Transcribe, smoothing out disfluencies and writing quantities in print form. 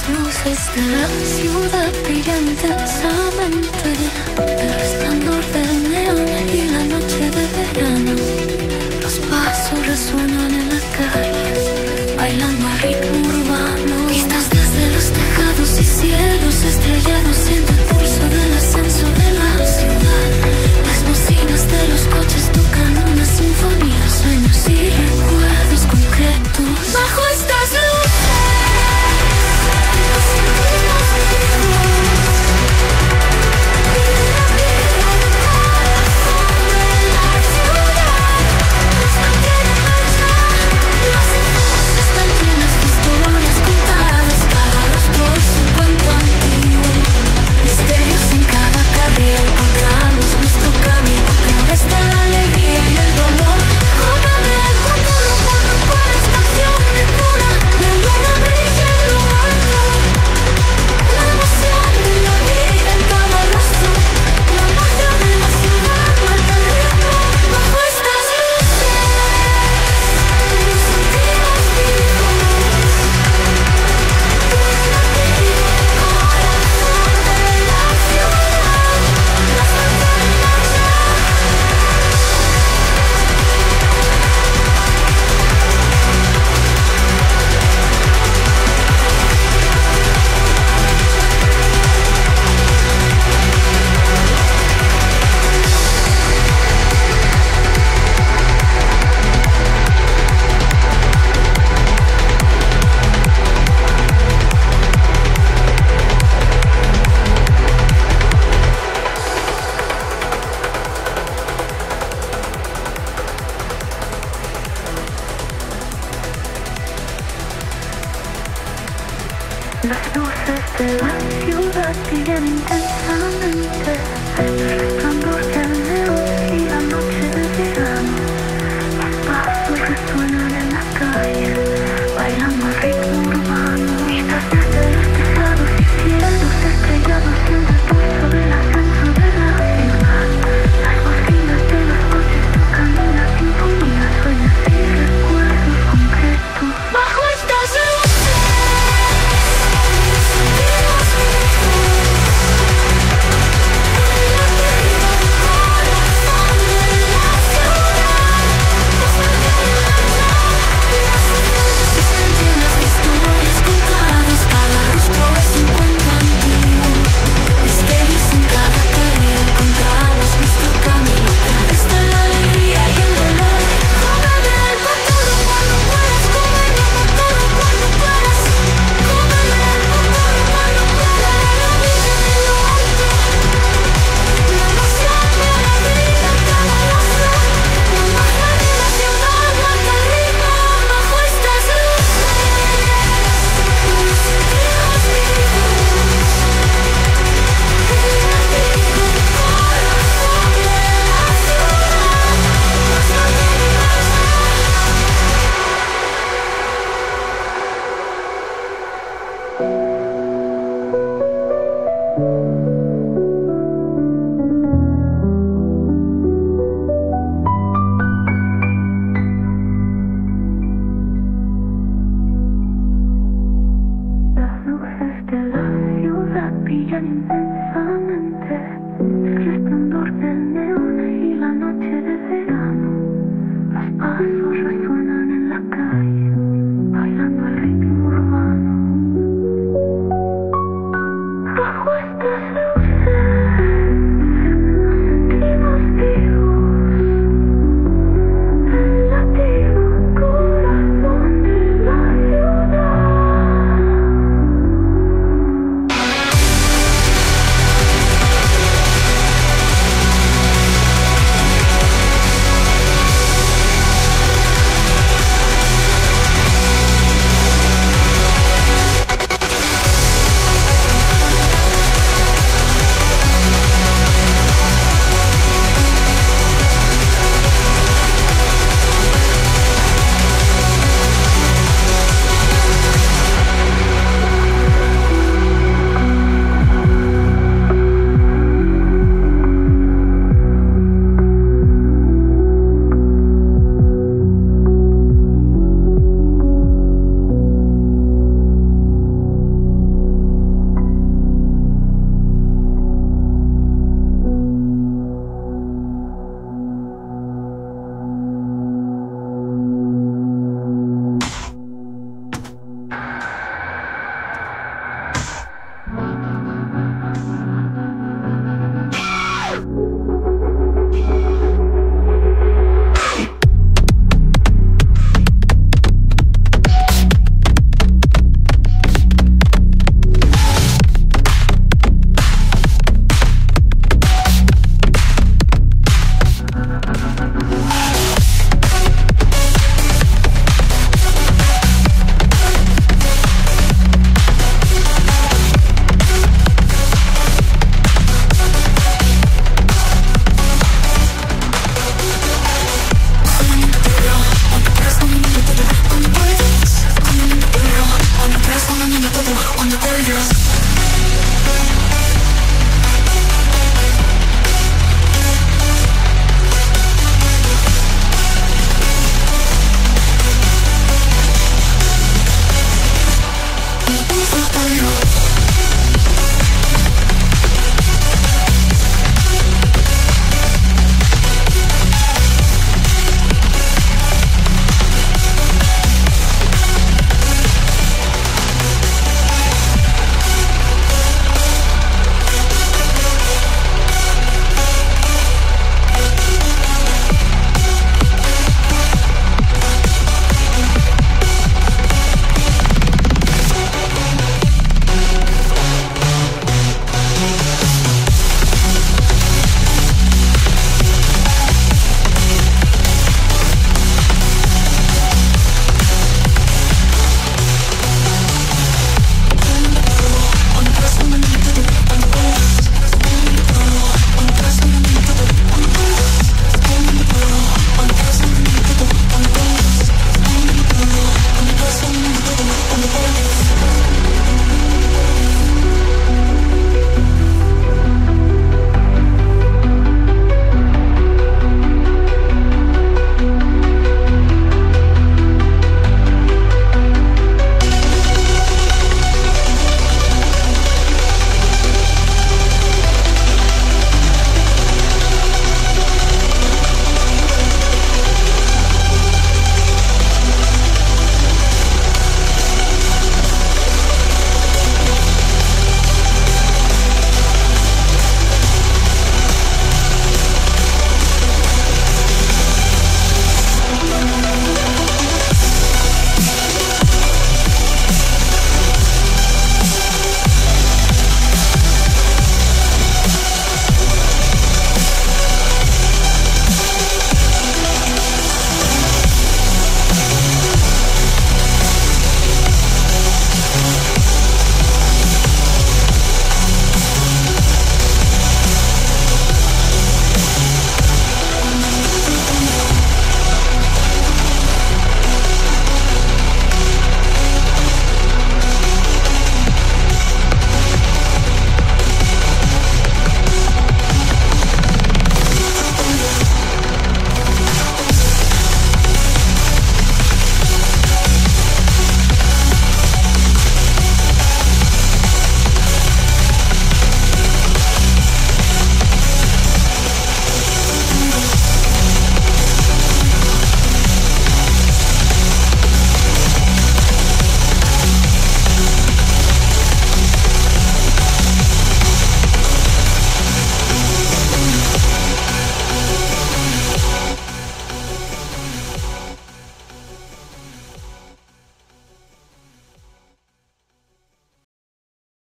luces de la ciudad brillan intensamente. El resplandor del neón y la noche de verano. Los pasos resuenan en la calle, bailando a ritmo urbano. Vistas desde los tejados y cielos estrellados, siento el pulso del ascenso de la ciudad. Las bocinas de los coches tocan una sinfonía, sueños y recuerdos concretos. Bajo estas luces de la ciudad brillan intensamente. El resplandor del neón y la noche de verano. Los pasos resuenan en la calle, bailando al ritmo urbano. Vistas desde los tejados y cielos estrellados, siento el pulso del ascenso de la ciudad. Las bocinas de los coches tocan una sinfonía, sueños y recuerdos concretos. Bajo estas luces brillan intensamente. El resplandor del neón y la noche de verano. Los pasos resuenan en la calle.